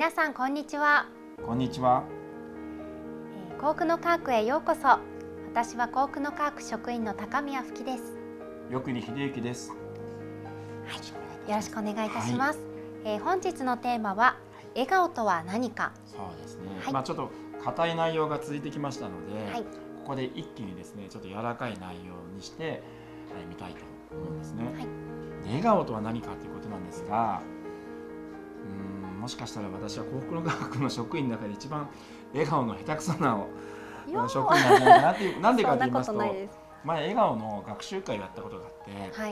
皆さんこんにちは。 こんにちは。 幸福の科学へようこそ。私は幸福の科学職員の高宮ふきです。 よくに秀幸です。 よろしくお願いいたします。本日のテーマは、笑顔とは何か。 そうですね。ちょっと硬い内容が続いてきましたので、ここで一気にですね、ちょっと柔らかい内容にしてみたいと思うんですね。で笑顔とは何かということなんですが、もしかしたら私は幸福の科学の職員の中で一番笑顔の下手くそな職員なんじゃないかなっていう。なんでかと言いますと、前笑顔の学習会をやったことがあって、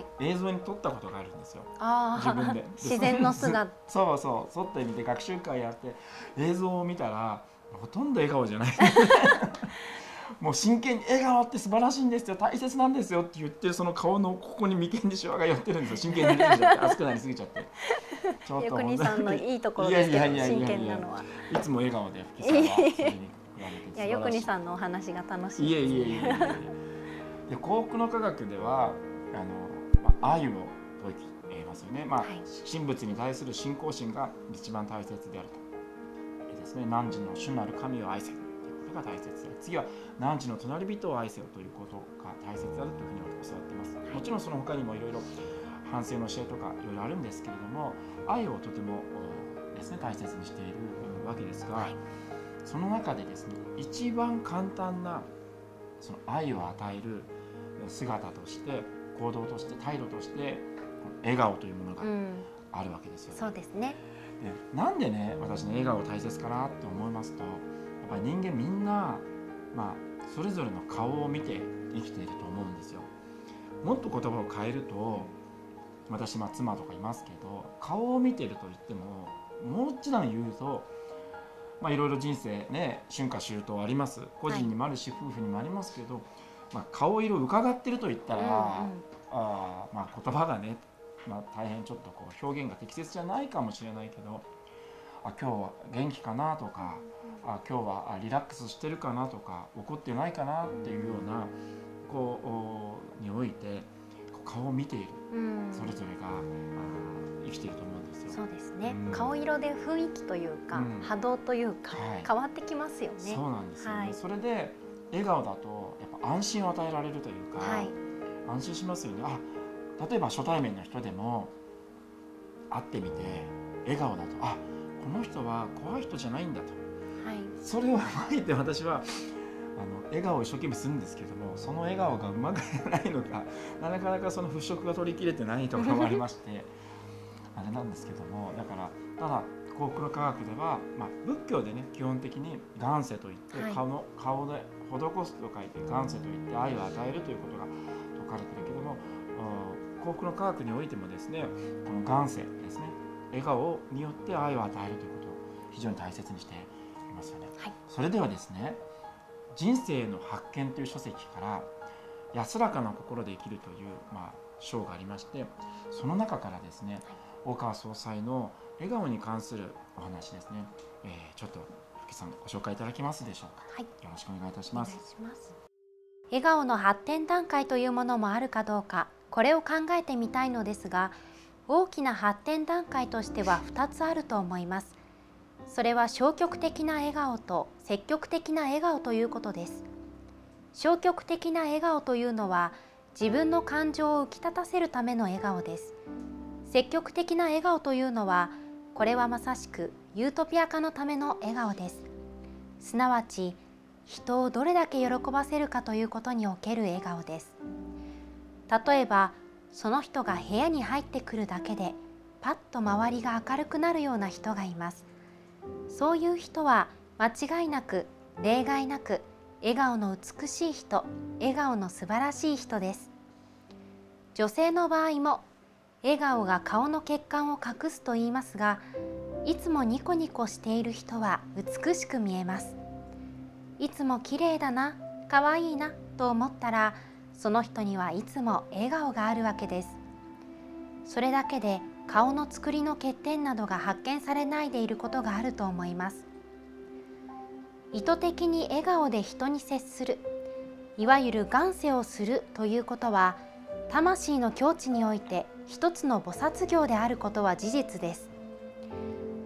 映像に撮ったことがあるんですよ。自分で自然の姿そう撮ってみて学習会やって映像を見たらほとんど笑顔じゃないもう真剣に笑顔って素晴らしいんですよ、大切なんですよって言って、その顔のここに眉間にシワが寄ってるんですよ。真剣になりすぎちゃって熱くなりすぎちゃって、 ちょっと国さんのいいところですけど、真剣なのはいつも笑顔で福さんはそれに比べていや、よくにさんのお話が楽しい。 いえ幸福の科学では愛を説いていますよね。神仏に対する信仰心が一番大切であるとですね。汝の主なる神を愛せということが大切である。次は汝の隣人を愛せよということが大切であるというふうに教わっています。もちろんその他にもいろいろ反省の教えとかいろいろあるんですけれども、愛をとてもですね大切にしているわけですが、その中でですね、一番簡単なその愛を与える姿として行動として態度として笑顔というものがあるわけですよね。 そうですね。 なんでね、私ね笑顔大切かなって思いますと、やっぱり人間みんな、それぞれの顔を見て生きていると思うんですよ。もっと言葉を変えると、私妻とかいますけど、顔を見てると言ってももう一段言うと、いろいろ人生ね春夏秋冬あります。個人にもあるし、夫婦にもありますけど、顔色を伺ってると言ったら、言葉がね、大変ちょっと表現が適切じゃないかもしれないけど、今日は元気かなとか、今日はリラックスしてるかなとか、怒ってないかなっていうようなにおいて顔を見ている、それぞれが生きていると思うんですよ。 そうですね。顔色で雰囲気というか、波動というか、変わってきますよね。 そうなんですよね。それで笑顔だとやっぱ安心を与えられるというか、安心しますよね。例えば初対面の人でも会ってみて笑顔だと、この人は怖い人じゃないんだと、それをあえて私は笑顔を一生懸命するんですけども、その笑顔がうまくないのか、なかなかその払拭が取り切れてないところもありましてあれなんですけども、だからただ幸福の科学では、仏教でね基本的に願世といって、顔で施すと書いて願世といって愛を与えるということが説かれているけども、幸福の科学においてもですね、この願世ですね、笑顔によって愛を与えるということを非常に大切にしていますよね。それではですね、人生の発見という書籍から安らかな心で生きるという章がありまして、その中からですね、大川総裁の笑顔に関するお話ですね、ちょっと福さんご紹介いただけますでしょうか。よろしくお願いいたします。 笑顔の発展段階というものもあるかどうか、これを考えてみたいのですが、大きな発展段階としては2つあると思います。それは消極的な笑顔と積極的な笑顔ということです。消極的な笑顔というのは自分の感情を浮き立たせるための笑顔です。積極的な笑顔というのは、これはまさしくユートピア化のための笑顔です。すなわち人をどれだけ喜ばせるかということにおける笑顔です。例えばその人が部屋に入ってくるだけでパッと周りが明るくなるような人がいます。そういう人は間違いなく例外なく笑顔の美しい人、笑顔の素晴らしい人です。女性の場合も笑顔が顔の血管を隠すと言いますが、いつもニコニコしている人は美しく見えます。いつも綺麗だな、可愛いなと思ったら、その人にはいつも笑顔があるわけです。それだけで顔の作りの欠点などが発見されないでいることがあると思います。意図的に笑顔で人に接する、いわゆる願世をするということは、魂の境地において一つの菩薩行であることは事実です。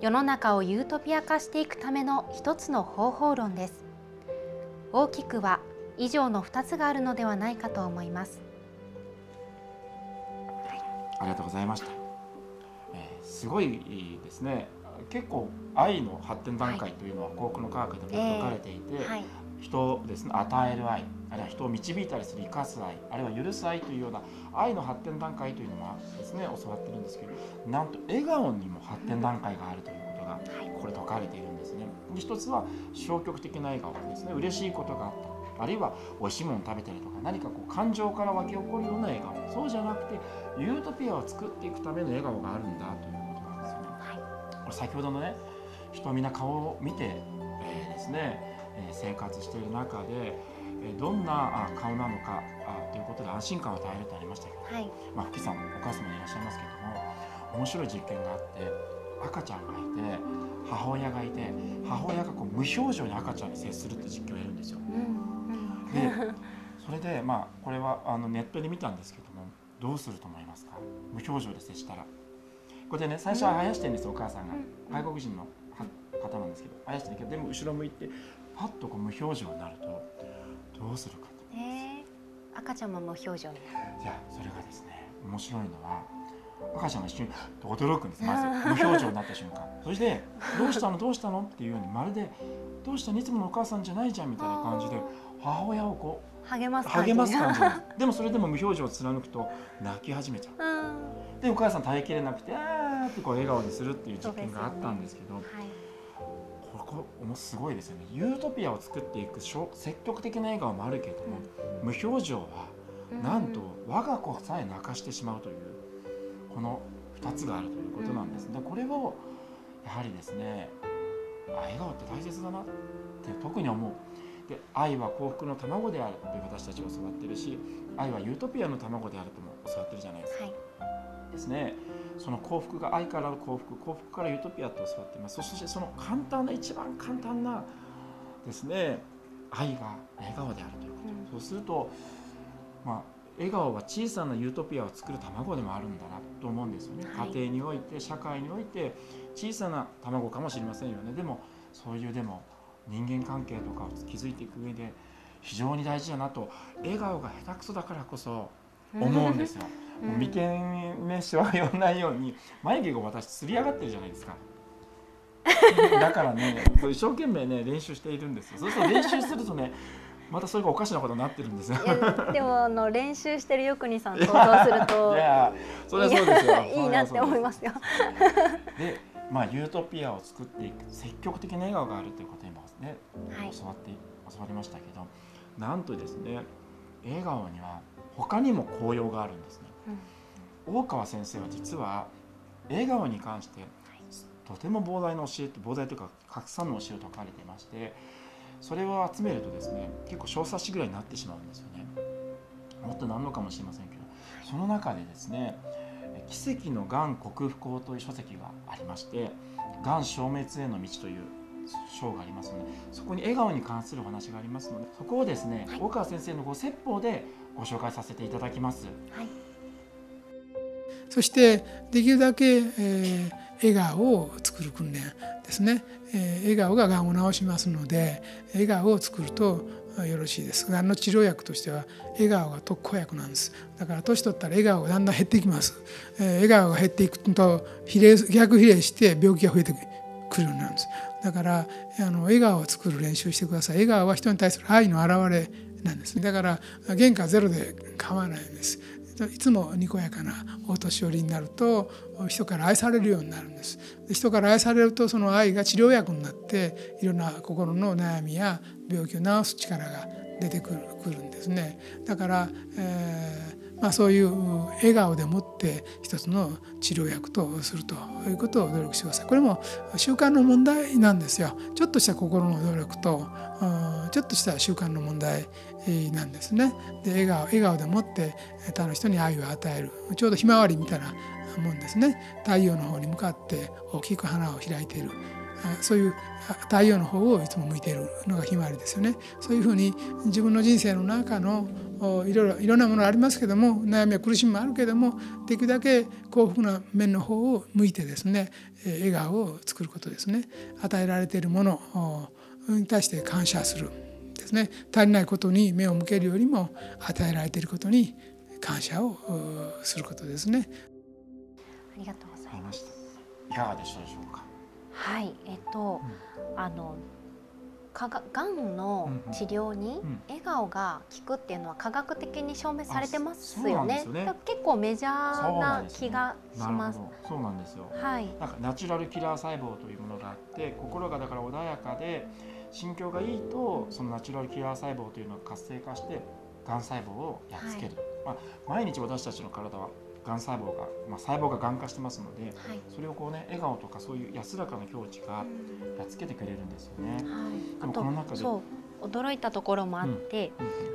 世の中をユートピア化していくための一つの方法論です。大きくは以上の2つがあるのではないかと思います。 ありがとうございました。すごいですね。結構愛の発展段階というのは幸福の科学でも説かれていて、人をですね、与える愛、あるいは人を導いたりする生かす愛、あるいは許す愛というような愛の発展段階というのはですね、教わってるんですけど、なんと笑顔にも発展段階があるということがこれ説かれているんですね。一つは消極的な笑顔ですね。嬉しいことがあった、あるいは美味しいものを食べたりとか、何かこう感情から湧き起こるような笑顔、そうじゃなくてユートピアを作っていくための笑顔があるんだということなんですよね。これ先ほどのね、人はみんな顔を見て、ですね、生活している中でどんな顔なのかということで安心感を与えるとありましたけど、福さんお母様いらっしゃいますけども、面白い実験があって、赤ちゃんがいて母親がいて、母親がこう無表情に赤ちゃんに接するって実験をやるんですよ。でそれでこれはネットで見たんですけども、どうすると思いますか？無表情で接したら。これでね、最初は生やしてるんですよ、お母さんが。外国人の方なんですけど、生やしてるけど、でも後ろ向いてパッとこう無表情になるとどうするかと。 赤ちゃんも無表情になる。 いや、それがですね、面白いのは赤ちゃんが一瞬驚くんです。まず無表情になった瞬間。そしてどうしたのどうしたのっていうように、まるでどうしたのいつものお母さんじゃないじゃんみたいな感じで母親をこう励ます感じでもそれでも無表情を貫くと泣き始めちゃう。でお母さん耐えきれなくてってこう笑顔にするっていう実験があったんですけど、これすごいですよね。ユートピアを作っていく積極的な笑顔もあるけれども、無表情はなんと我が子さえ泣かしてしまうという、この2つがあるということなんです。でこれをやはりですね、笑顔って大切だなって特に思う。で愛は幸福の卵であると私たちは教わってるし、愛はユートピアの卵であるとも教わってるじゃないですか。ですね、その幸福が愛から幸福、幸福からユートピアと教わっています。そしてその簡単な、一番簡単なですね、愛が笑顔であるということ、そうすると笑顔は小さなユートピアを作る卵でもあるんだなと思うんですよね。家庭において、社会において小さな卵かもしれませんよね。でもそういう人間関係とかを築いていく上で非常に大事だなと、笑顔が下手くそだからこそ思うんですよ。眉間ね、しわ寄らないように眉毛が私つり上がってるじゃないですか。だからね、一生懸命ね練習しているんですよ。そうすると練習するとね、またそれがおかしなことになってるんですよ。 でも練習してるよくにさん想像すると、 いやそれはそうですよ。 いいなって思いますよ。 で、ユートピアを作っていく積極的な笑顔があるということを今ね、教わりましたけど、なんとですね、笑顔には他にも効用があるんですね。大川先生は実は笑顔に関してとても膨大な教え、膨大というかたくさんの教えを説かれていまして、それを集めるとですね、結構小冊子ぐらいになってしまうんですよね。もっとなんのかもしれませんけど、その中でですね、奇跡のがん克服法という書籍がありまして、がん消滅への道という章がありますので、そこに笑顔に関するお話がありますので、そこをですね、大川先生のご説法でご紹介させていただきます。 そしてできるだけ、笑顔を作る訓練ですね。笑顔ががんを治しますので、笑顔を作るとよろしいです。がんの治療薬としては笑顔が特効薬なんです。だから年取ったら笑顔がだんだん減っていきます。笑顔が減っていくと逆比例して病気が増えてくるようになるんです。だから笑顔を作る練習してください。笑顔は人に対する愛の表れなんです。だから原価ゼロで構わないんです。いつもにこやかなお年寄りになると人から愛されるようになるんです。人から愛されるとその愛が治療薬になっていろんな心の悩みや病気を治す力が出てくるんですね。だから、そういう笑顔でもって一つの治療薬とするということを努力してください。これも習慣の問題なんですよ。ちょっとした心の努力とちょっとした習慣の問題なんですね。で笑顔でもって他の人に愛を与える、ちょうどひまわりみたいなもんですね。太陽の方に向かって大きく花を開いている、そういう太陽の方をいつも向いているのがひまわりですよね。そういうふうに自分の人生の中のいろんなものありますけども、悩みや苦しみもあるけども、できるだけ幸福な面の方を向いてですね、笑顔を作ることですね。与えられているものに対して感謝するですね。足りないことに目を向けるよりも与えられていることに感謝をすることですね。 ありがとうございます。 いかがでしたでしょうか。 はい、がんの治療に笑顔が効くっていうのは科学的に証明されてますよね。結構メジャーな気がします。 そうなんですよ。 はい。 なんかナチュラルキラー細胞というものがあって、心がだから穏やかで心境がいいと、そのナチュラルキラー細胞というのが活性化してがん細胞をやっつける。毎日私たちの体はがん細胞が、細胞ががん化してますので、それをこうね、笑顔とかそういう安らかな境地がやっつけてくれるんですよね。 でもこの中でそう驚いたところもあって、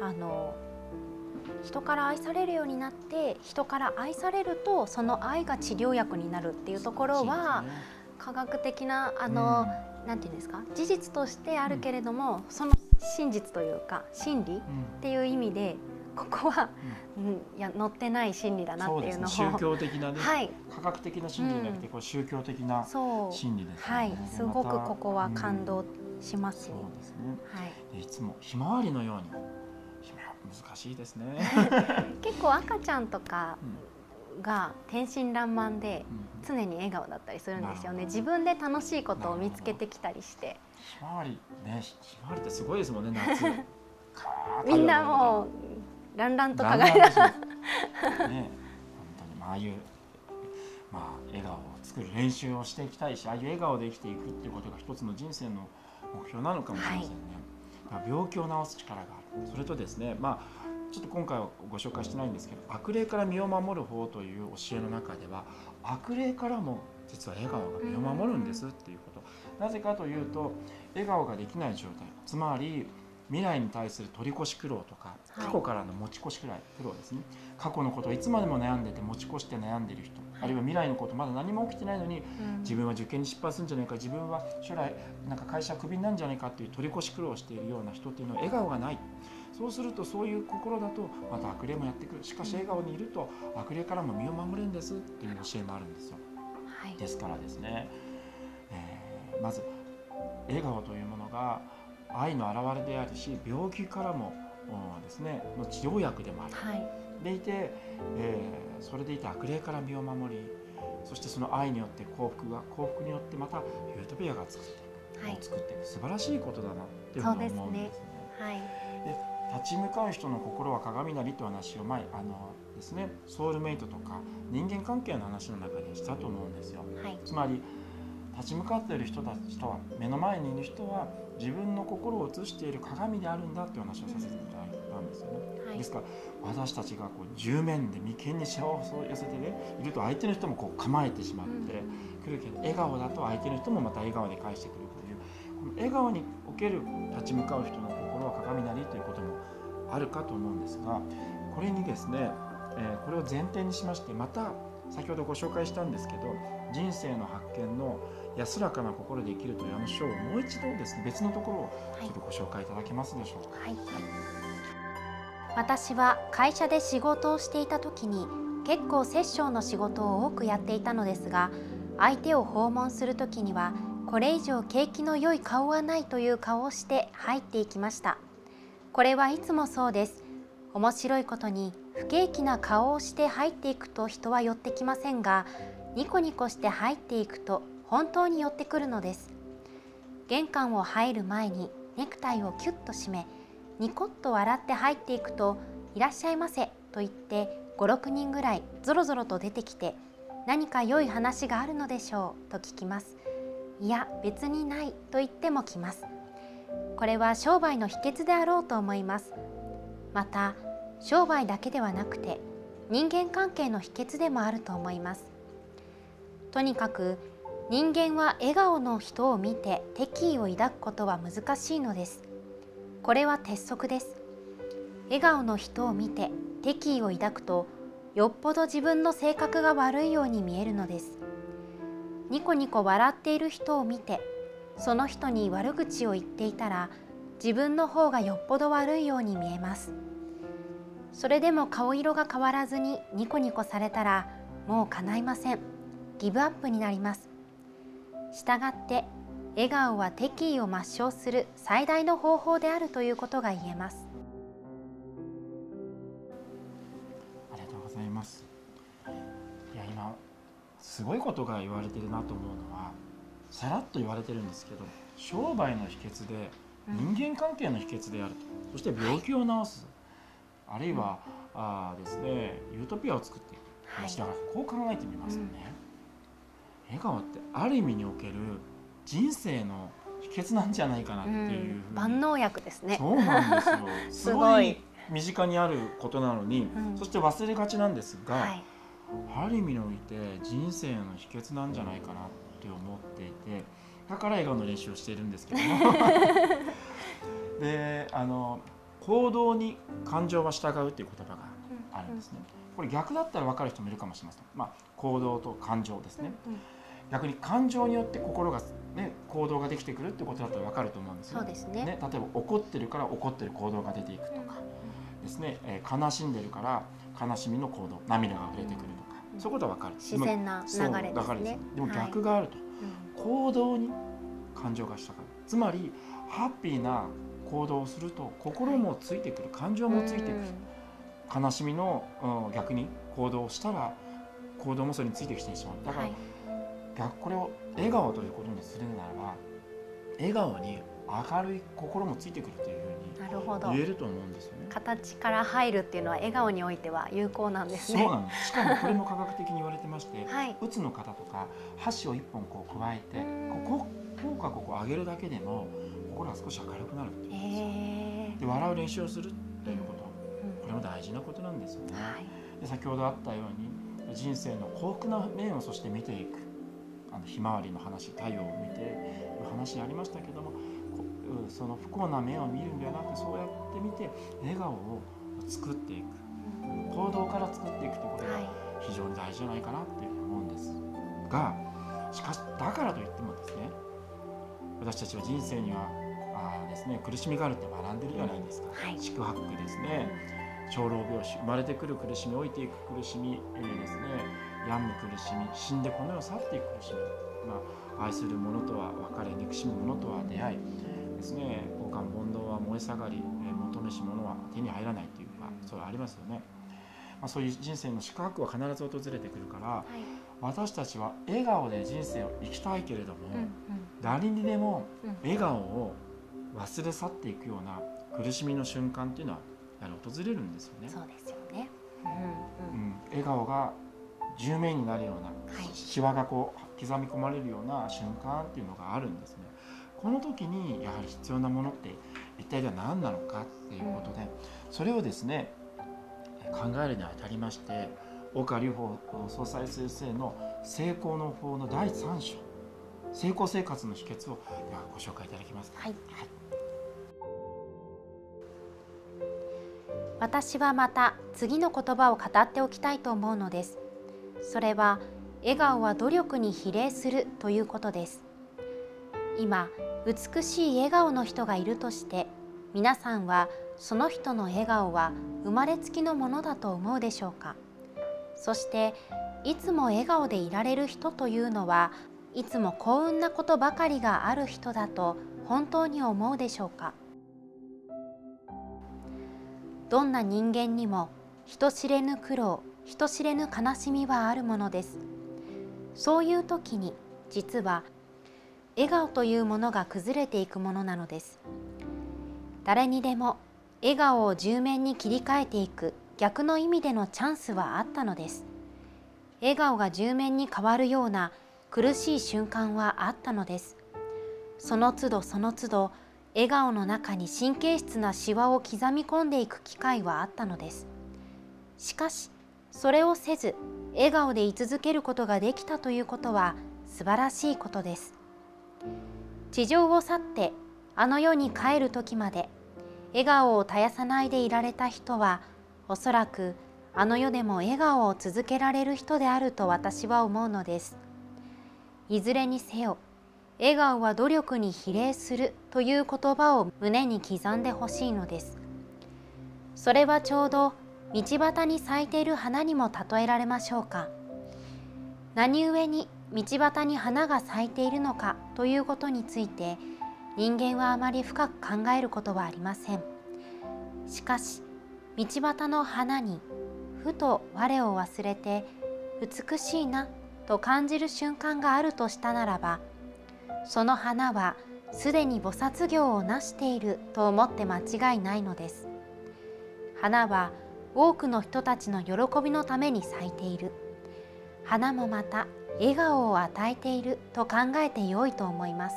人から愛されるようになって、人から愛されるとその愛が治療薬になるっていうところは、科学的ななんていうんですか、事実としてあるけれども、その真実というか真理っていう意味で、ここは、いや載ってない真理だなっていうのを、 宗教的なね、科学的な真理じゃなくて、こう宗教的な真理ですね。 すごくここは感動しますね。 そうですね。いつもひまわりのように、難しいですね。 結構赤ちゃんとかが天真爛漫で常に笑顔だったりするんですよね。自分で楽しいことを見つけてきたりして。 ひまわりね、ひまわりってすごいですもんね、夏。 みんなもうランランと輝いてね、 本当にああいう笑顔を作る練習をしていきたいし、ああいう笑顔で生きていくっていうことが一つの人生の目標なのかもしれませんね。病気を治す力がある。それとですね、ちょっと今回はご紹介してないんですけど、悪霊から身を守る方という教えの中では、悪霊からも実は笑顔が身を守るんですっていうこと。なぜかというと、笑顔ができない状態、つまり未来に対する取り越し苦労とか、過去からの持ち越し苦労ですね。過去のことをいつまでも悩んでて持ち越して悩んでいる人、あるいは未来のことまだ何も起きてないのに、自分は受験に失敗するんじゃないか、自分は将来なんか会社クビになるんじゃないかっていう取り越し苦労をしているような人っていうのは笑顔がない。そうすると、そういう心だとまた悪霊もやってくる。しかし笑顔にいると悪霊からも身を守れるんですっていう教えもあるんですよ。ですからですね、まず笑顔というものが愛の表れであるし、病気からもですねの治療薬でもある、でいて、それでいて悪霊から身を守り、そしてその愛によって幸福によってまたユートピアが作っていく、素晴らしいことだなっていうふうに思うんですね。で、立ち向かう人の心は鏡なりという話を前ですね、ソウルメイトとか人間関係の話の中でしたと思うんですよ。つまり立ち向かっている人たちとは、目の前にいる人は自分の心を映している鏡であるんだという話をさせていただいたんですよね。ですから私たちがこう10面で眉間にしわを寄せてねいると、相手の人もこう構えてしまってくるけど、笑顔だと相手の人もまた笑顔で返してくるという、この笑顔における立ち向かう人の心は鏡なりということもあるかと思うんですが、これにですね、これを前提にしまして、また先ほどご紹介したんですけど、人生の発見の安らかな心で生きるという章をもう一度ですね、別のところをちょっとご紹介いただけますでしょうか。 私は会社で仕事をしていた時に結構殺生の仕事を多くやっていたのですが、相手を訪問する時にはこれ以上景気の良い顔はないという顔をして入っていきました。これはいつもそうです。面白いことに不景気な顔をして入っていくと人は寄ってきませんが、ニコニコして入っていくと本当に寄ってくるのです。玄関を入る前にネクタイをキュッと締め、ニコッと笑って入っていくと、いらっしゃいませと言って5、6人ぐらいぞろぞろと出てきて、何か良い話があるのでしょうと聞きます。いや別にないと言っても来ます。これは商売の秘訣であろうと思います。また商売だけではなくて人間関係の秘訣でもあると思います。とにかく人間は笑顔の人を見て敵意を抱くことは難しいのです。これは鉄則です。笑顔の人を見て敵意を抱くと、よっぽど自分の性格が悪いように見えるのです。ニコニコ笑っている人を見て、その人に悪口を言っていたら、自分の方がよっぽど悪いように見えます。 それでも顔色が変わらずにニコニコされたらもう叶いません。ギブアップになります。したがって笑顔は敵意を抹消する最大の方法であるということが言えます。 ありがとうございます。いや、今すごいことが言われてるなと思うのは、さらっと言われてるんですけど、商売の秘訣で人間関係の秘訣であると、そして病気を治す、あるいは、ですね、ユートピアを作っていく、私だからこう考えてみますとね、笑顔ってある意味における人生の秘訣なんじゃないかなっていう、 万能薬ですね。 そうなんですよ。すごい身近にあることなのに、そして忘れがちなんですが、ある意味において人生の秘訣なんじゃないかなって思っていて、だから笑顔の練習をしているんですけどもで、行動に感情は従うっていう言葉があるんですね。これ逆だったら分かる人もいるかもしれません。行動と感情ですね。逆に感情によって心が、行動ができてくるってことだったら分かると思うんですよ。 そうですね。 例えば怒ってるから怒ってる行動が出ていくとかですね、悲しんでるから悲しみの行動、涙が溢れてくるとか、そういうことは分かる。 自然な流れですね。 でも逆があると、行動に感情が従う。つまりハッピーな行動をすると心もついてくる、感情もついてくる。悲しみの、逆に行動をしたら行動もそれについてきてしまう。だから、これを笑顔ということにするならば、笑顔に明るい心もついてくるというふうに言えると思うんですよね。 形から入るっていうのは笑顔においては有効なんですね。 そうなんです。しかもこれも科学的に言われてまして、うつの方とか箸を一本こう加えてここ上げるだけでも心が少し明るくなるっていうんですよ。で、笑う練習をするということ、これも大事なことなんですよね。で、先ほどあったように人生の幸福な面をそして見ていく、ひまわりの話、太陽を見ていう話ありましたけども、その不幸な面を見るんではなく、そうやって見て笑顔を作っていく、行動から作っていくということが非常に大事じゃないかなって思うんですが、しかしだからといってもですね、私たちは人生にはですね、苦しみがあるって学んでるじゃないですか。四苦八苦ですね、生老病死、生まれてくる苦しみ、老いていく苦しみ、ですね、病む苦しみ、死んでこの世を去っていく苦しみ、愛する者とは別れ、憎しむ者とは出会いですね、交換煩悩は燃え盛り、求めし者は手に入らないというか、それはありますよね。そういう人生の四苦八苦は必ず訪れてくるから、私たちは笑顔で人生を生きたいけれども、誰にでも笑顔を忘れ去っていくような苦しみの瞬間っていうのは訪れるんですよね。 そうですよね。 笑顔が10面になるような、シワがこう刻み込まれるような瞬間っていうのがあるんですね。この時にやはり必要なものって一体では何なのかっていうことで、それをですね考えるにあたりまして、大川隆法総裁先生の成功の法の第3章、成功生活の秘訣をではご紹介いただけますか。 私はまた次の言葉を語っておきたいと思うのです。それは笑顔は努力に比例するということです。今美しい笑顔の人がいるとして、皆さんはその人の笑顔は生まれつきのものだと思うでしょうか。そしていつも笑顔でいられる人というのは、いつも幸運なことばかりがある人だと本当に思うでしょうか。どんな人間にも人知れぬ苦労、人知れぬ悲しみはあるものです。そういう時に実は笑顔というものが崩れていくものなのです。誰にでも笑顔を10面に切り替えていく逆の意味でのチャンスはあったのです。笑顔が10面に変わるような苦しい瞬間はあったのです。その都度その都度笑顔の中に神経質なシワを刻み込んでいく機会はあったのです。しかしそれをせず笑顔で居続けることができたということは素晴らしいことです。地上を去ってあの世に帰る時まで笑顔を絶やさないでいられた人は、おそらくあの世でも笑顔を続けられる人であると私は思うのです。いずれにせよ、笑顔は努力に比例するという言葉を胸に刻んでほしいのです。それはちょうど道端に咲いている花にも例えられましょうか。何故に道端に花が咲いているのかということについて、人間はあまり深く考えることはありません。しかし、道端の花にふと我を忘れて美しいなと感じる瞬間があるとしたならば、その花はすでに菩薩行を成していると思って間違いないのです。花は多くの人たちの喜びのために咲いている。花もまた笑顔を与えていると考えてよいと思います。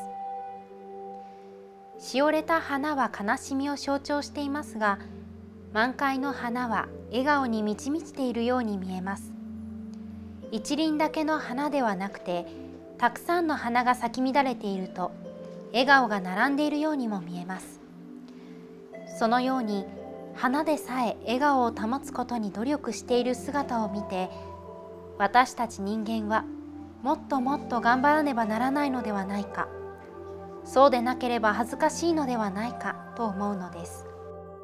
しおれた花は悲しみを象徴していますが、満開の花は笑顔に満ち満ちているように見えます。一輪だけの花ではなくて、たくさんの花が咲き乱れていると笑顔が並んでいるようにも見えます。そのように花でさえ笑顔を保つことに努力している姿を見て、私たち人間はもっともっと頑張らねばならないのではないか、そうでなければ恥ずかしいのではないかと思うのです。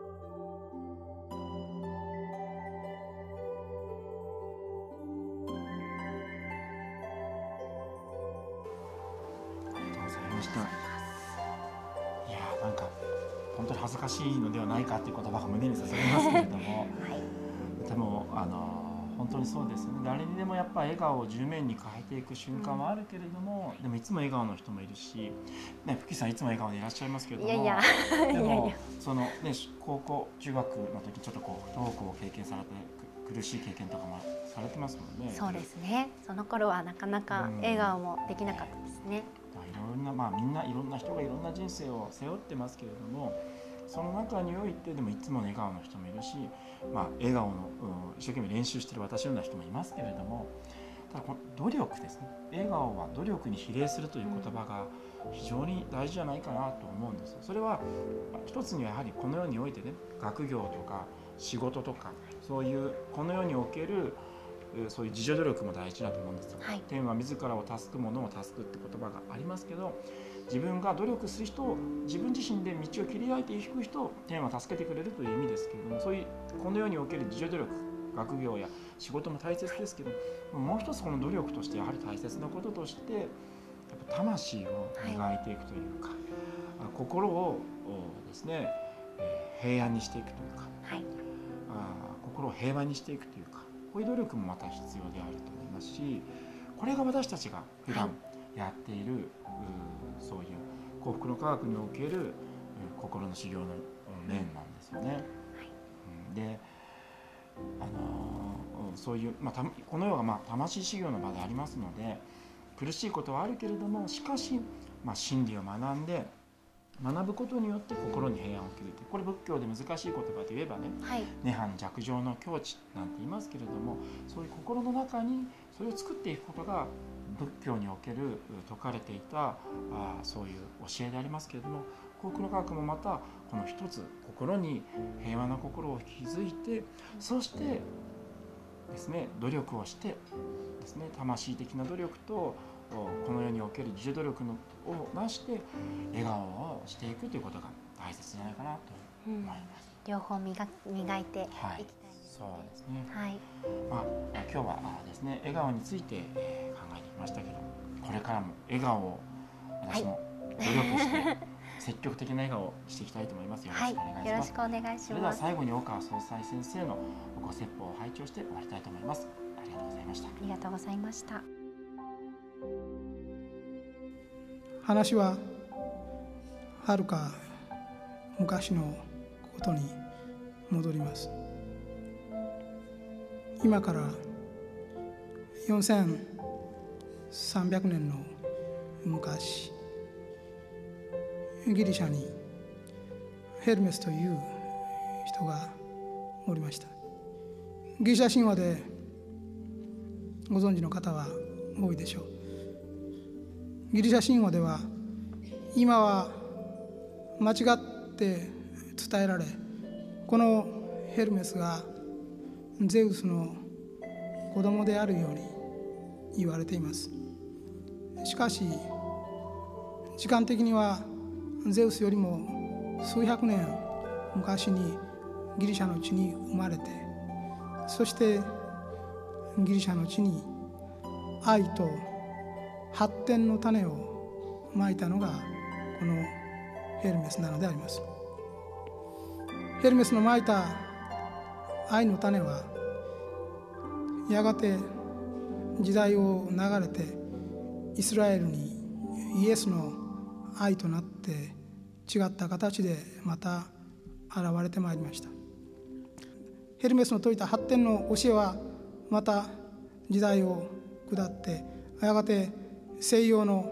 いやなんか本当に恥ずかしいのではないかという言葉が胸に刺さりますけれども、でも本当にそうですね。誰にでもやっぱ笑顔を10面に変えていく瞬間はあるけれども、でもいつも笑顔の人もいるし、ね、福木さんいつも笑顔でいらっしゃいますけれども、でもそのね、高校中学の時ちょっとこう不登校を経験されて苦しい経験とかもされてますもんね。 そうですね。その頃はなかなか笑顔もできなかったですね。 いろんなみんないろんな人がいろんな人生を背負ってますけれども、その中においてでもいつも笑顔の人もいるし、笑顔の、一生懸命練習している私のような人もいますけれども、ただこの努力ですね。笑顔は努力に比例するという言葉が非常に大事じゃないかなと思うんですよ。それは一つにはやはりこの世においてね、学業とか仕事とかそういうこの世におけるそういう自助努力も大事だと思うんですよ。天は自らを助く者を助くって言葉がありますけど、自分が努力する人を自分自身で道を切り開いていく人を天は助けてくれるという意味ですけれども、そういうこの世における自助努力、学業や仕事も大切ですけど、もう一つこの努力としてやはり大切なこととして、やっぱ魂を磨いていくというか、心をですね、平安にしていくというか、心を平和にしていくというか、こういう努力もまた必要であると思いますし、これが私たちが普段やっている、そういう幸福の科学における心の修行の面なんですよね。で、そういう、この世は魂修行の場でありますので、苦しいことはあるけれども、しかし、真理を学んで学ぶことによって心に平安を受けるという、これ仏教で難しい言葉で言えばね、涅槃寂浄の境地なんて言いますけれども、そういう心の中にそれを作っていくことが仏教における説かれていたそういう教えでありますけれども、幸福の科学もまたこの一つ、心に平和な心を築いて、そしてですね、努力をしてですね、魂的な努力とこの世における自助努力をなして笑顔をしていくということが大切じゃないかなと思います。 両方磨いていきたいですね。 そうですね。今日はですね、笑顔について考えてきましたけど、これからも笑顔を私も努力して積極的な笑顔をしていきたいと思います。よろしくお願いします。 よろしくお願いします。 それでは最後に大川総裁先生のご説法を拝聴して終わりたいと思います。ありがとうございました。 ありがとうございました。 話ははるか昔のことに戻ります。今から4300年の昔、ギリシャにヘルメスという人がおりました。ギリシャ神話でご存知の方は多いでしょう。ギリシャ神話では今は間違って伝えられ、このヘルメスがゼウスの子供であるように言われています。しかし時間的にはゼウスよりも数百年昔にギリシャの地に生まれて、 そしてギリシャの地に愛と発展の種をまいたのがこのヘルメスなのであります。ヘルメスのまいた愛の種はやがて時代を流れてイスラエルにイエスの愛となって違った形でまた現れてまいりました。ヘルメスの説いた発展の教えはまた時代を下ってやがて西洋の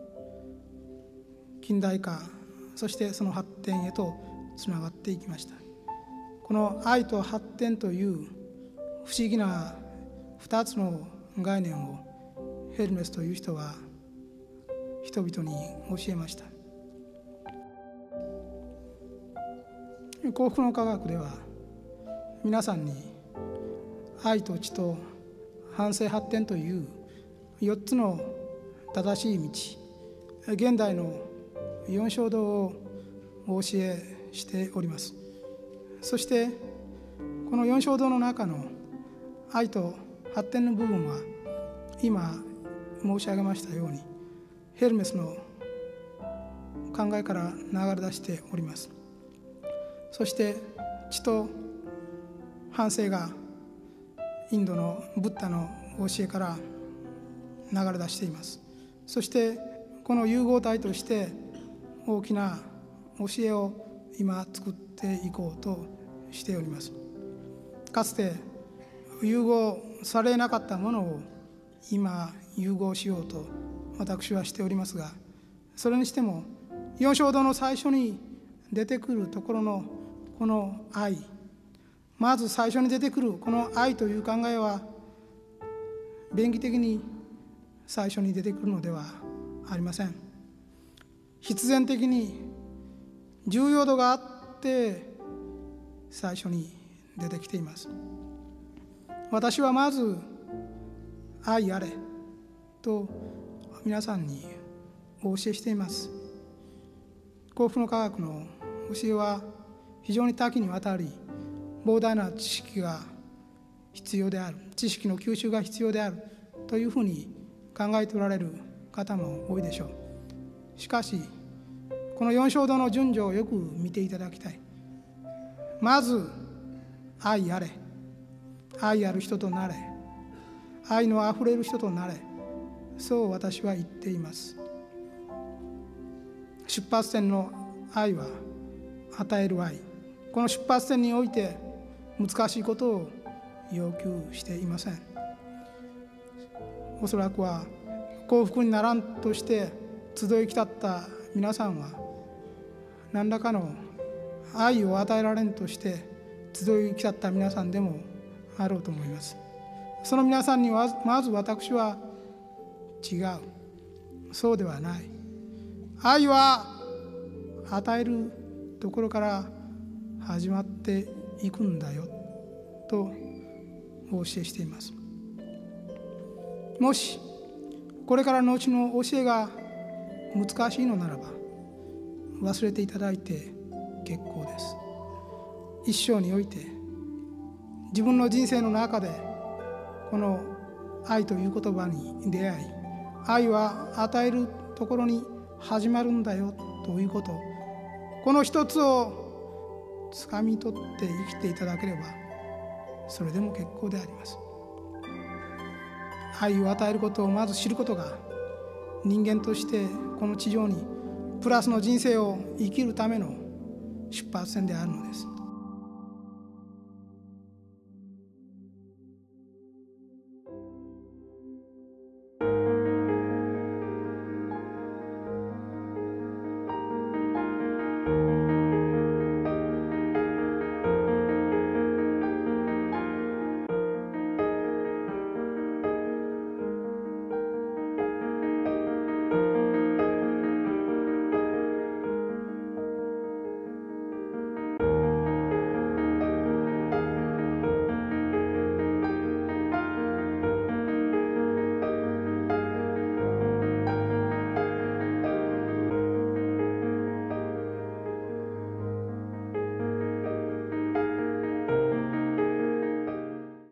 近代化、そしてその発展へとつながっていきました。この愛と発展という不思議な2つの概念をヘルメスという人は人々に教えました。幸福の科学では皆さんに愛と知と反省発展という4つの正しい道、現代の4衝動をお教えしております。そしてこの4衝動の中の愛と発展の部分は今申し上げましたようにヘルメスの考えから流れ出しております。そして知と反省がインドのブッダの教えから流れ出しています。そしてこの融合体として大きな教えを今作っていこうとしております。かつて融合されなかったものを今融合しようと私はしておりますが、それにしても4衝動の最初に出てくるところのこの愛、まず最初に出てくるこの愛という考えは便宜的に最初に出てくるのではありません。必然的に重要度があって最初に出てきています。私はまず愛あれと皆さんにお教えしています。幸福の科学の教えは非常に多岐にわたり膨大な知識が必要である、知識の吸収が必要であるというふうに考えておられる方も多いでしょう。しかしこの4衝動の順序をよく見ていただきたい。まず愛あれ、愛ある人となれ、愛のあふれる人となれ、そう私は言っています。出発点の愛は与える愛、この出発点において難しいことを要求していません。おそらくは幸福にならんとして集い来たった皆さんは何らかの愛を与えられんとして集い来たった皆さんでもあろうと思います。その皆さんにはまず私は違う、そうではない、愛は与えるところから始まっていくんだよとお教えしています。もしこれからの後の教えが難しいのならば忘れていただいて結構です。一生において自分の人生の中でこの愛という言葉に出会い、愛は与えるところに始まるんだよということ、この一つをつかみ取って生きていただければそれでも結構であります。愛を与えることをまず知ることが人間としてこの地上にプラスの人生を生きるための出発点であるのです。